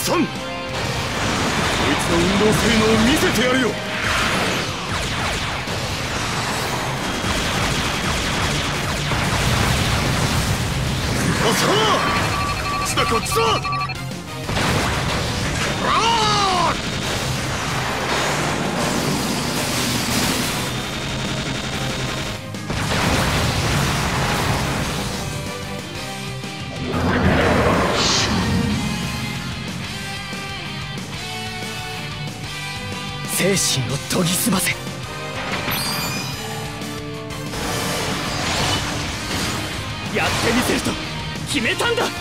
さん、こいつの運動性能を見せてやるよ。さあ、こっちだこっちだ。精神を研ぎ澄ませ。やってみせると決めたんだ。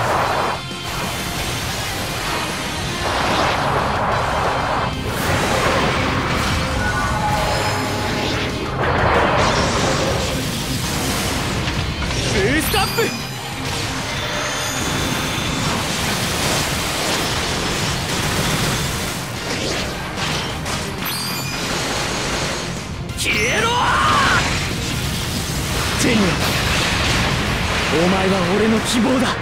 ブーストアップ。消えろジェニア、お前は俺の希望だ。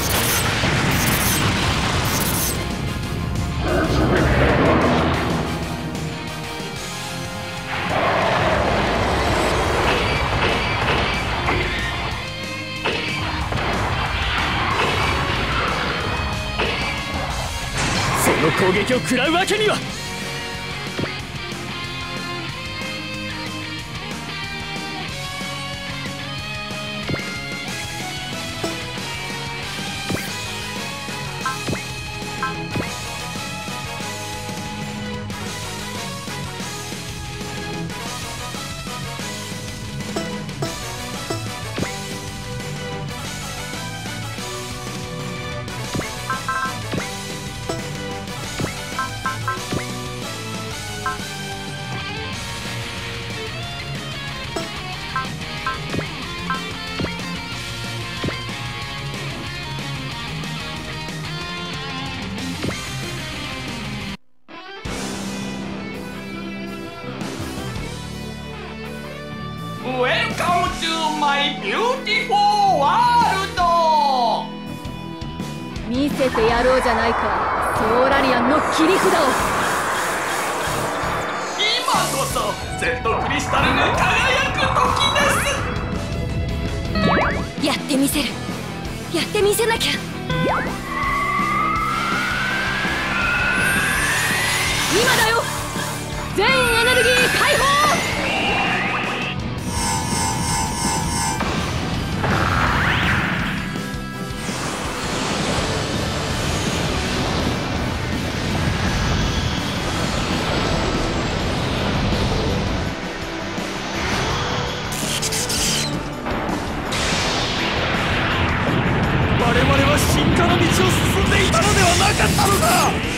その攻撃を食らうわけには。 Welcome to my beautiful world! 見せてやろうじゃないか、ソーラリアンの切り札を。 今こそ Z クリスタルが輝く時です。 やってみせる。やってみせなきゃ。今だよ、全エネルギー解放。 我々は進化の道を進んでいたのではなかったのか。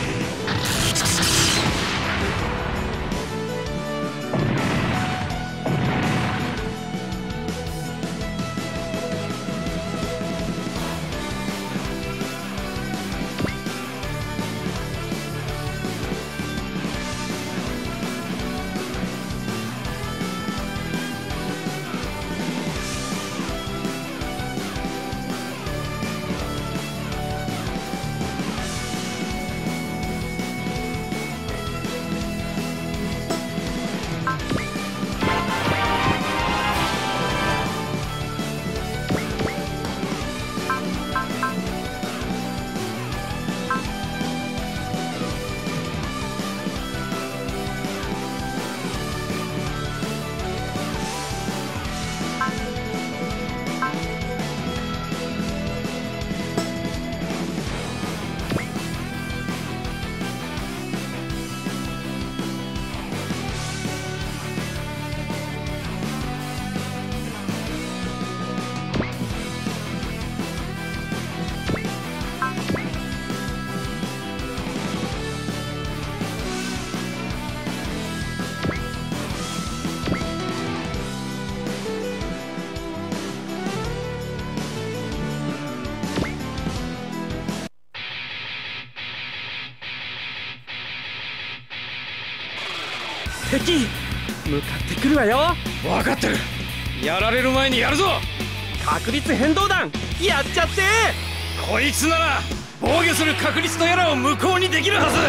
敵向かってくるわよ。分かってる。やられる前にやるぞ。確率変動弾やっちゃって。こいつなら防御する確率とやらを無効にできるはず。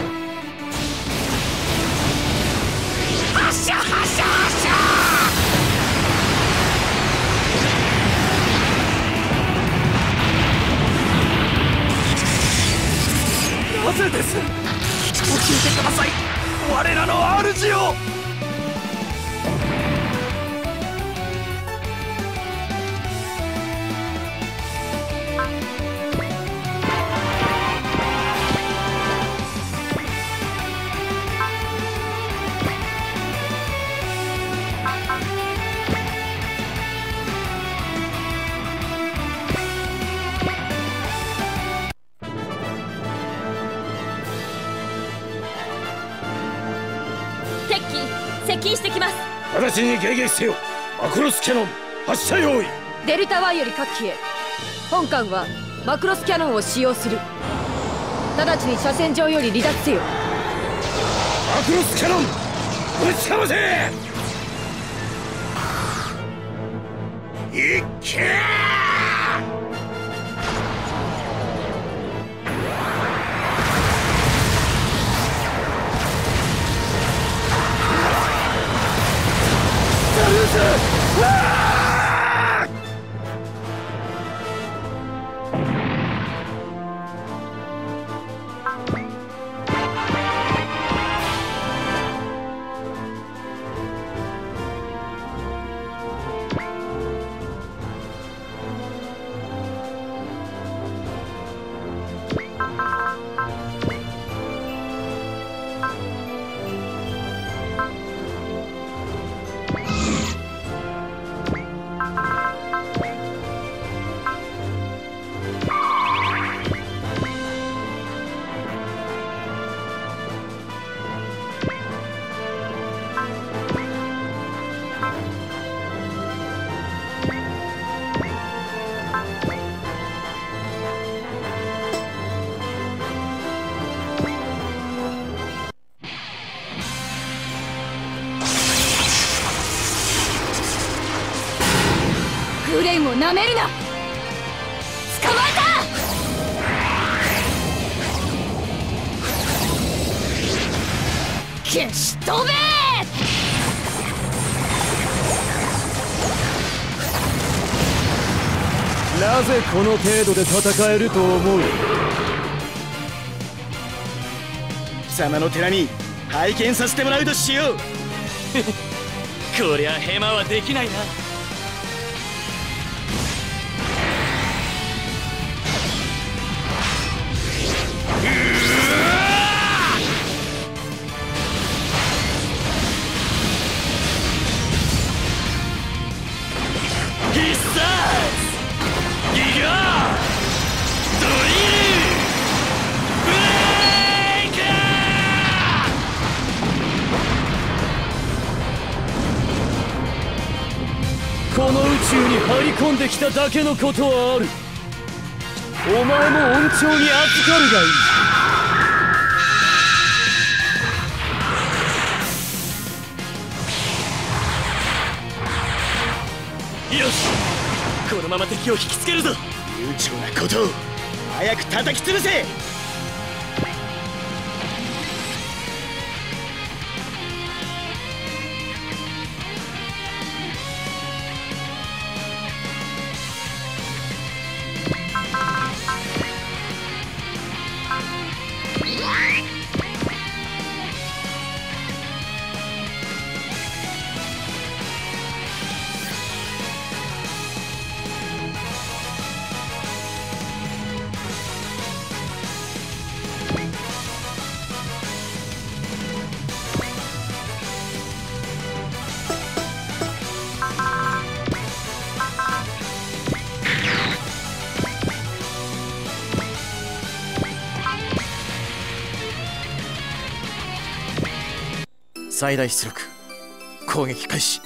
発射発射発射。 なぜです。聞いてください、我らの主を。 接近してきます。 直ちに迎撃せよ。マクロスキャノン発射用意。 デルタ Y より各機へ。本艦はマクロスキャノンを使用する。直ちに車線上より離脱せよ。 マクロスキャノンぶちかませ。いっけー。 グレンをなめるな。捕まえた。消し飛べ。 なぜこの程度で戦えると思う。 貴様の寺に拝見させてもらうとしよう。こりゃヘマはできないな。必殺ギガドリルブレイク。 この宇宙に入り込んできただけのことはある。お前も恩寵に預かるがいい。 よし、このまま敵を引きつけるぞ。悠長なことを早く叩き潰せ。最大出力攻撃開始。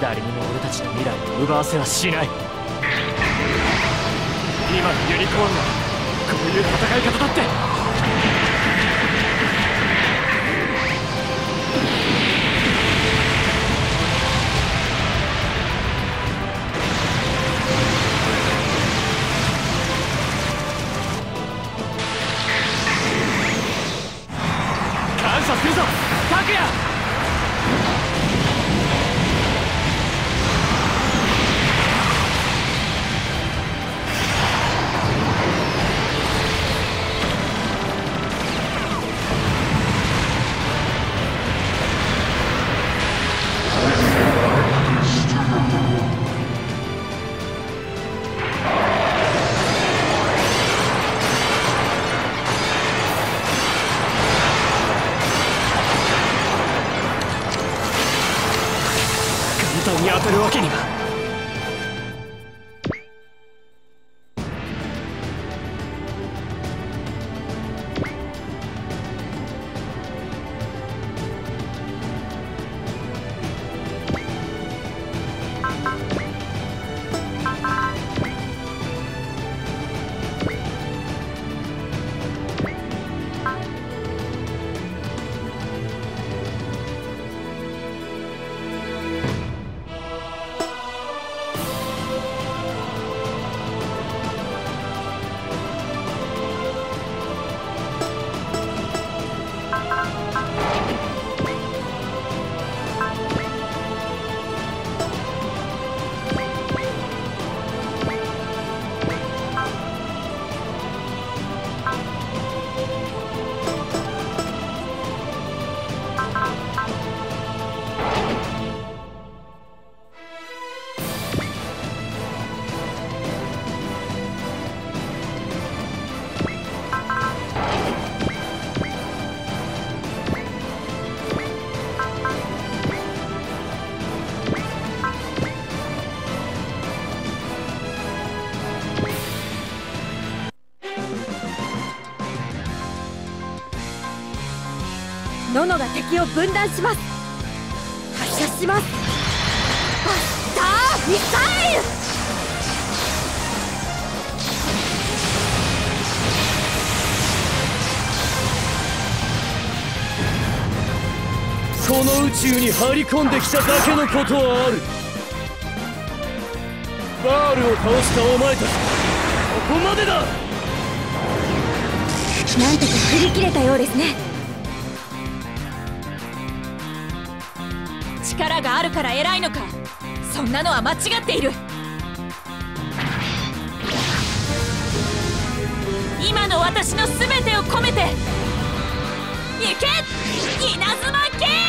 誰にも俺たちの未来を奪わせはしない。今のユニコーンはこういう戦い方だって。感謝するぞ拓也。簡単に当たるわけには。 ノノが敵を分断します。発射します。バスターミサイル。 この宇宙に張り込んできただけのことはある。バールを倒したお前たち、ここまでだ。 なんとか振り切れたようですね。 力があるから偉いのか。そんなのは間違っている。今の私の全てを込めて行け稲妻キック。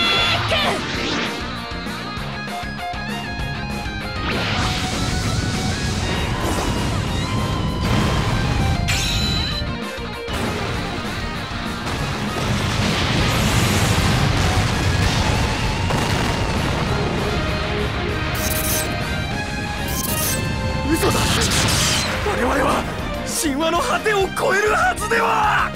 嘘だ。我々は神話の果てを超えるはずでは。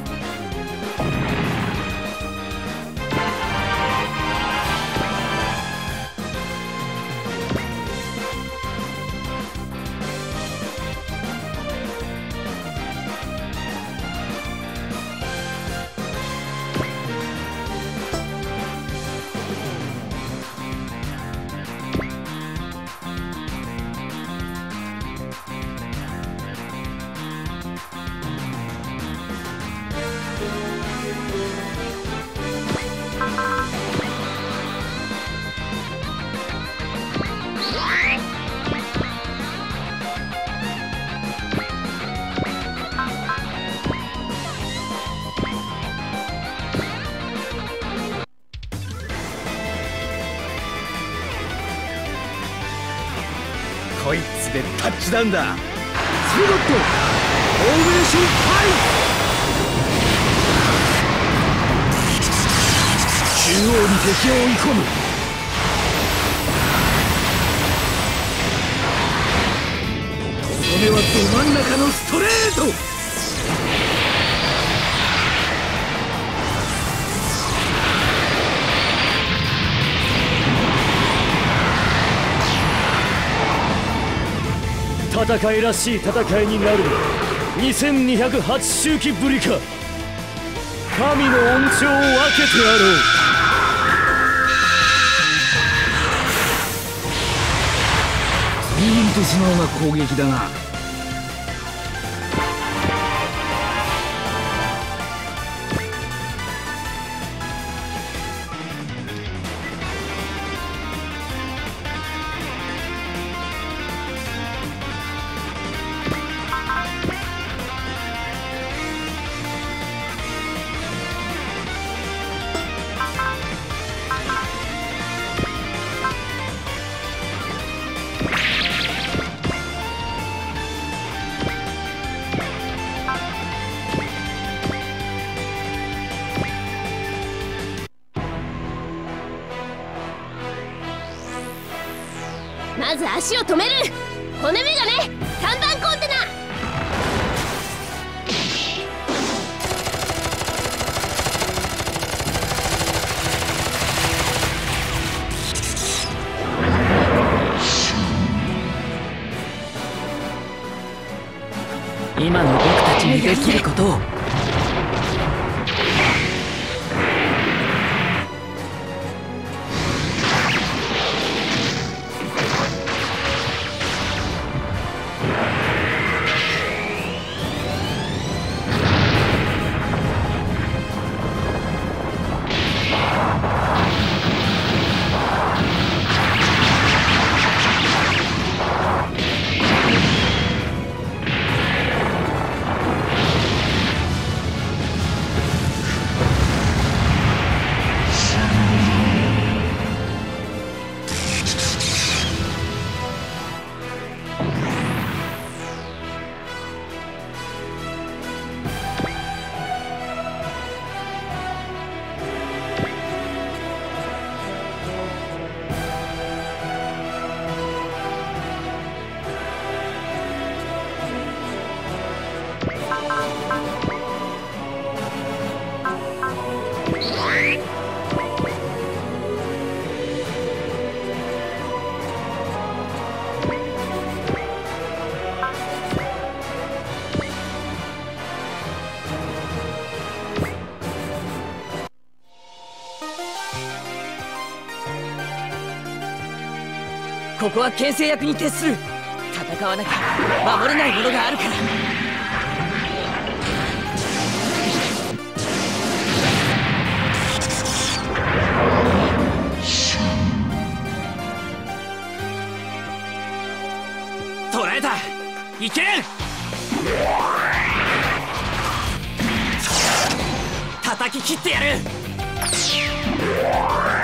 こいつでタッチダウンだ。スロットフォーメーションファイト。中央に敵を追い込む。それはど真ん中のストレート。 戦いらしい戦いになるの2208周期ぶりか。神の恩寵を分けてやろう。 ビーンと素直な攻撃だな。 まず足を止める。骨目がね、3番コンテナ。 今の僕たちにできることを。 ここは牽制役に徹する。戦わなきゃ守れないものがあるから。捕らえた。いけん。叩き切ってやる。